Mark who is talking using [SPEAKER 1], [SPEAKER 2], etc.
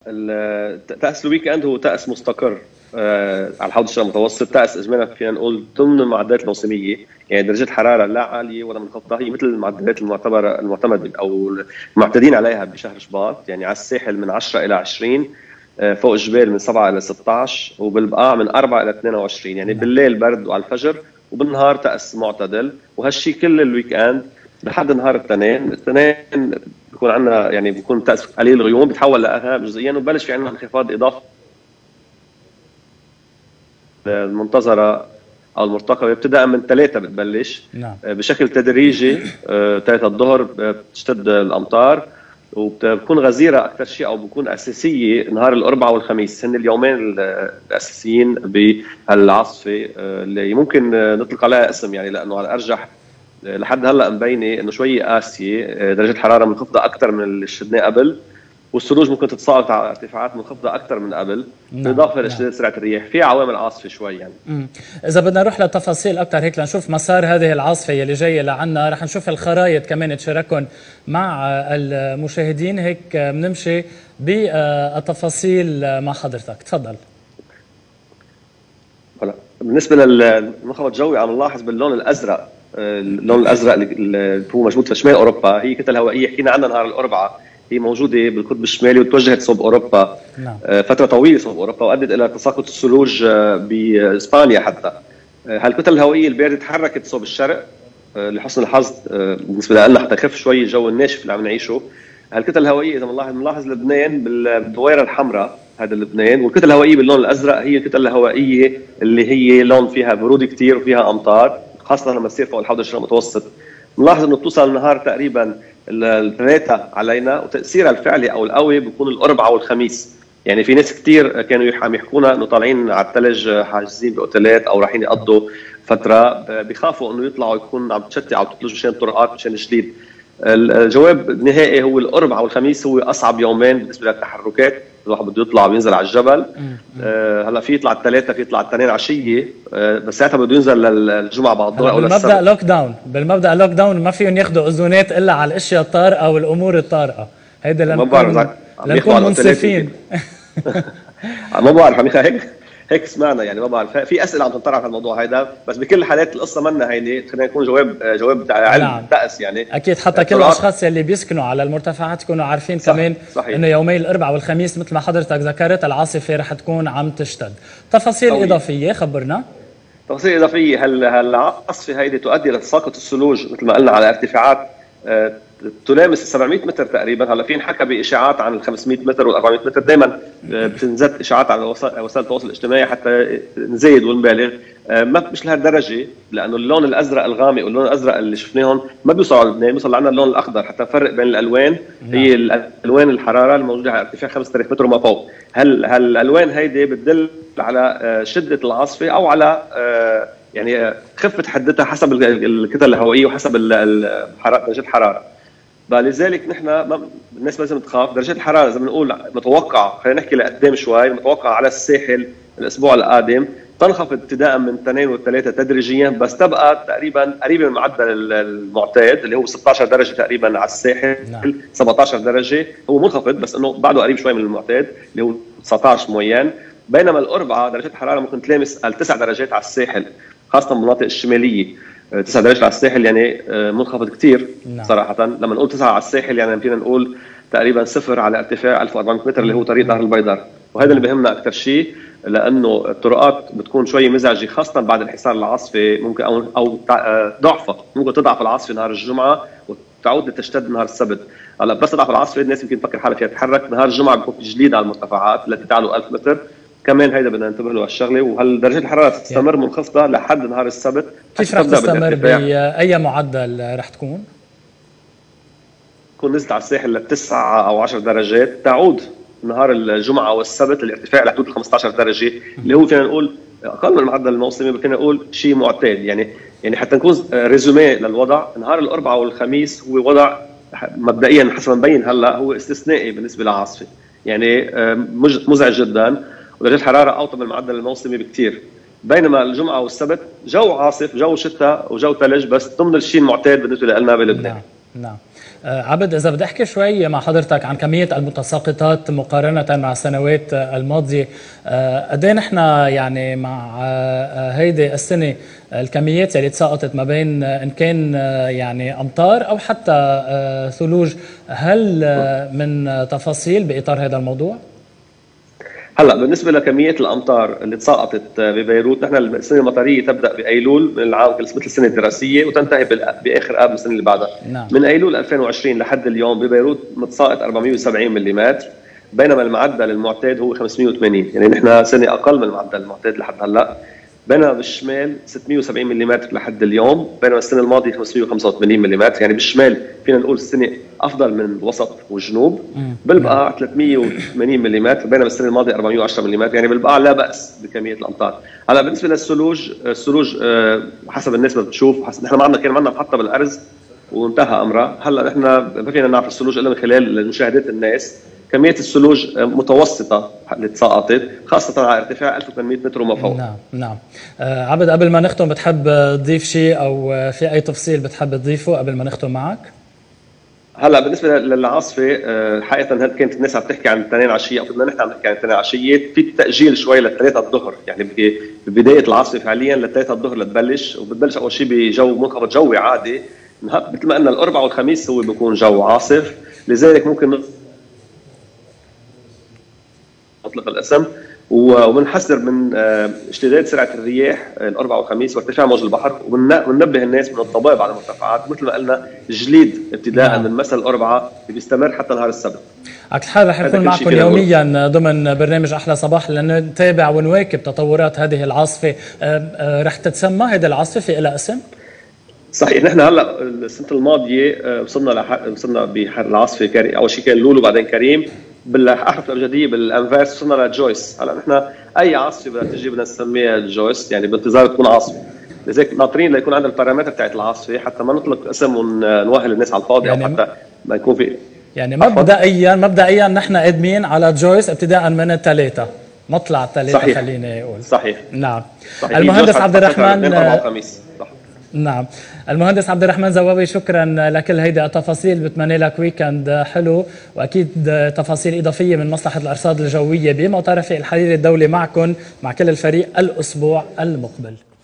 [SPEAKER 1] تأس الويك اند هو تأس مستقر على الحوض الشرقي المتوسط. تأس اجمالا فينا نقول ضمن المعدلات الموسميه، يعني درجه حراره لا عاليه ولا منخفضه، هي مثل المعدلات المعتمده او المعتادين عليها بشهر شباط. يعني على الساحل من 10 الى 20، فوق الجبال من 7 الى 16، وبالبقاع من 4 الى 22. يعني بالليل برد وعلى الفجر، وبالنهار تأس معتدل. وهالشيء كل الويك اند لحد نهار الاثنين بيكون عندنا يعني بيكون تأس قليل غيوم، بتحول لأغاب جزئيا، وبلش في عندنا انخفاض اضافي المنتظره او المرتقبه ابتداء من 3 بتبلش.
[SPEAKER 2] نعم.
[SPEAKER 1] بشكل تدريجي 3 الظهر بتشتد الامطار، وبتكون غزيره اكثر شيء او بتكون اساسيه نهار الاربعاء والخميس، هن اليومين الاساسيين بهالعاصفه اللي ممكن نطلق عليها اسم، يعني لانه على الارجح لحد هلا مبينه انه شوي قاسيه، درجه الحراره منخفضه اكثر من اللي شفناه قبل، والثلوج ممكن تتساقط على ارتفاعات منخفضه اكثر من قبل، بالاضافه لاشتداد سرعه الرياح. في عوامل عاصفه شوي يعني.
[SPEAKER 2] اذا بدنا نروح لتفاصيل اكثر هيك لنشوف مسار هذه العاصفه اللي جايه لعنا، رح نشوف الخرائط كمان تشاركهم مع المشاهدين، هيك بنمشي بالتفاصيل مع حضرتك. تفضل.
[SPEAKER 1] هلا بالنسبه للمنخفض الجوي عم نلاحظ باللون الازرق، اللون الازرق اللي هو موجود في شمال اوروبا، هي كتل هوائيه حكينا عنها نهار الاربعاء، هي موجوده بالقطب الشمالي وتوجهت صوب اوروبا.
[SPEAKER 2] نعم.
[SPEAKER 1] فتره طويله صوب اوروبا، وادت الى تساقط الثلوج باسبانيا حتى. هالكتل الهوائيه البارده تحركت صوب الشرق لحسن الحظ بالنسبه لنا حتى خف شوي الجو الناشف اللي عم نعيشه. هالكتل الهوائيه اذا بنلاحظ لبنان بالدويره الحمراء، هذا لبنان، والكتل الهوائيه باللون الازرق هي الكتل الهوائيه اللي هي لون فيها برودة كثير وفيها امطار، خاصه لما تصير فوق الحوض الشرقي المتوسط. بنلاحظ انه بتوصل النهار تقريبا الثلاثه علينا، وتاثيرها الفعلي او القوي بيكون الاربعاء والخميس. يعني في ناس كثير كانوا عم يحكونا انه طالعين على الثلج حاجزين باوتيلات او رايحين يقضوا فتره، بيخافوا انه يطلعوا يكون عم تشتي او تثلج مشان الطرقات مشان الجليد. الجواب النهائي هو الاربعاء والخميس هو اصعب يومين بالنسبه للتحركات، الواحد بده يطلع بينزل على الجبل. هلا في يطلع الثلاثه، في يطلع الاثنين عشيه، بس ساعتها بده ينزل للجمعه بعد الظهر او للسبت.
[SPEAKER 2] بالمبدا لوك داون، بالمبدا لوك داون ما فيهم ياخذوا اذونات الا على الاشياء الطارئه او الامور الطارئه. هيدا لنكون منصفين.
[SPEAKER 1] ما بعرف عم هيك سمعنا، يعني ما بعرف، في اسئله عم تنطرح على الموضوع هيدا، بس بكل الحالات القصه منا هيدي، خلينا نكون جواب علم. نعم. تأس يعني
[SPEAKER 2] اكيد حتى كل الاشخاص اللي بيسكنوا على المرتفعات يكونوا عارفين. صح. كمان انه يومي الاربعاء والخميس مثل ما حضرتك ذكرت العاصفه رح تكون عم تشتد. تفاصيل اضافيه خبرنا.
[SPEAKER 1] تفاصيل اضافيه، هالعاصفه هيدي تؤدي الى تساقط الثلوج مثل ما قلنا على ارتفاعات تلامس 700 متر تقريبا. هلا في انحكى باشاعات عن ال 500 متر وال 400 متر، دائما بتنزت اشاعات على وسائل التواصل الاجتماعي حتى نزيد ونبالغ، مش لهالدرجه، لانه اللون الازرق الغامق واللون الازرق اللي شفناهم ما بيوصلوا على لبنان، بيوصل عندنا اللون الاخضر حتى نفرق بين الالوان. هي الالوان الحراره الموجوده على ارتفاع 5000 متر وما فوق. هالالوان هيدي بتدل على شده العاصفه او على يعني خفه حدتها حسب الكتل الهوائيه وحسب درجه الحراره. فلذلك نحن الناس لازم تخاف. درجه الحراره اذا بنقول متوقع، خلينا نحكي لقدام شوي، متوقع على الساحل الاسبوع القادم تنخفض ابتداء من 2 و3 تدريجيا، بس تبقى تقريبا قريبه من معدل المعتاد اللي هو 16 درجه تقريبا على الساحل. نعم. 17 درجه هو منخفض بس انه بعده قريب شوي من المعتاد اللي هو 19 موين. بينما الاربعاء درجه الحراره ممكن تلامس 9 درجات على الساحل، خاصه بالمناطق الشماليه. 9 درجات على الساحل يعني منخفض كثير. نعم. صراحه لما نقول 9 على الساحل يعني فينا نقول تقريبا 0 على ارتفاع 1400 متر اللي هو طريق نهر البيضاء، وهذا اللي بهمنا اكثر شيء، لانه الطرقات بتكون شوي مزعجه خاصه بعد انحسار العاصفه، ممكن او ضعفها، ممكن تضعف العاصفه نهار الجمعه وتعود لتشتد نهار السبت. هلا بس تضعف العاصفه الناس يمكن تفكر حالها فيها تتحرك، نهار الجمعه بيكون في جليد على المرتفعات التي تعلو 1000 متر، كمان هيدا بدنا ننتبه له هالشغله. وهالدرجه الحراره تستمر منخفضه لحد نهار السبت.
[SPEAKER 2] كيف رح تستمر؟ باي معدل رح تكون
[SPEAKER 1] نزلت على الساحل ل9 أو 10 درجات، تعود نهار الجمعه والسبت الارتفاع لحدود 15 درجه اللي هو فينا نقول اقل من المعدل الموسمي، فينا نقول شيء معتاد. يعني حتى نكون ريزومي للوضع، نهار الاربعاء والخميس هو وضع مبدئيا حسب ما مبين هلا هو استثنائي بالنسبه للعاصفه، يعني مزعج جدا، ودرجه الحراره اوطى من المعدل الموسمي بكثير. بينما الجمعه والسبت جو عاصف، جو شتاء وجو ثلج، بس ضمن الشيء المعتاد بالنسبه لنا بلبنان.
[SPEAKER 2] نعم. عبد، إذا بدي أحكي شوي مع حضرتك عن كمية المتساقطات مقارنة مع السنوات الماضية، قد ايه نحن يعني مع هيدي السنة الكميات اللي تساقطت ما بين إن كان يعني أمطار أو حتى ثلوج، هل من تفاصيل بإطار هذا الموضوع؟
[SPEAKER 1] هلا بالنسبه لكميه الامطار اللي تساقطت ببيروت، نحن السنه المطريه تبدا بايلول من العام مثل السنه الدراسيه وتنتهي باخر اب السنه اللي بعدها.
[SPEAKER 2] نعم.
[SPEAKER 1] من ايلول 2020 لحد اليوم ببيروت متساقط 470 ملم، بينما المعدل المعتاد هو 580، يعني نحن سنه اقل من المعدل المعتاد لحد هلا. بينما بالشمال 670 ملم لحد اليوم، بينما السنه الماضيه 585 ملم، يعني بالشمال فينا نقول السنه افضل من الوسط والجنوب. بالبقاع 380 ملم، بينما السنه الماضيه 410 ملم، يعني بالبقاع لا باس بكميه الامطار. هلا بالنسبه للثلوج، الثلوج حسب الناس ما بتشوف، نحن ما كان عندنا محطه بالارز وانتهى امرها. هلا نحن ما فينا نعرف الثلوج الا من خلال مشاهدات الناس. كمية الثلوج متوسطة اللي تساقطت، خاصة على ارتفاع 1800 متر وما فوق.
[SPEAKER 2] نعم نعم. عبد، قبل ما نختم بتحب تضيف شيء أو في أي تفصيل بتحب تضيفه قبل ما نختم معك؟
[SPEAKER 1] هلا بالنسبة للعاصفة، حقيقة كانت الناس عم تحكي عن الاثنين عشية، أو كنا نحن عم نحكي عن الاثنين عشية، في تأجيل شوي للثلاثة الظهر، يعني ببداية العاصفة فعليا للثلاثة الظهر لتبلش، وبتبلش أول شيء بجو منخفض جوي عادي، مثل ما قلنا الأربعاء والخميس هو بيكون جو عاصف، لذلك ممكن مطلق الاسم، وبنحذر من اشتداد سرعه الرياح الاربعاء والخميس وارتفاع موج البحر، وبننبه الناس من الضباب على المرتفعات، مثل ما قلنا جليد ابتداء من مساء الاربعاء بيستمر حتى نهار السبت.
[SPEAKER 2] على كل حال رح نكون معكم يوميا ضمن برنامج احلى صباح لنتابع ونواكب تطورات هذه العاصفه. رح تتسمى هذه العاصفه لها اسم؟
[SPEAKER 1] صحيح، نحن هلا السنه الماضيه وصلنا بحر العاصفه كريم، اول شيء كان لولو بعدين كريم، بالاحرف الابجديه بالانفاس وصلنا لجويس. هلا نحن اي عاصفه بدها تجي بدنا نسميها جويس، يعني بانتظار تكون عاصفه، لذلك ناطرين ليكون عندنا البارامتر تاعت العاصفه حتى ما نطلق اسم ونوهل الناس على الفاضي، يعني او حتى ما يكون في
[SPEAKER 2] يعني مبدئيا نحن قادمين على جويس ابتداء من الثلاثه، مطلع الثلاثه خليني اقول.
[SPEAKER 1] صحيح
[SPEAKER 2] نعم.
[SPEAKER 1] صحيح.
[SPEAKER 2] المهندس عبد الرحمن
[SPEAKER 1] صح.
[SPEAKER 2] نعم، المهندس عبد الرحمن زواوي، شكرا لكل هيدي التفاصيل، بتمنى لك ويكند حلو، واكيد تفاصيل اضافيه من مصلحه الارصاد الجويه بموقع رفيق الحريري الدولي معكم مع كل الفريق الاسبوع المقبل.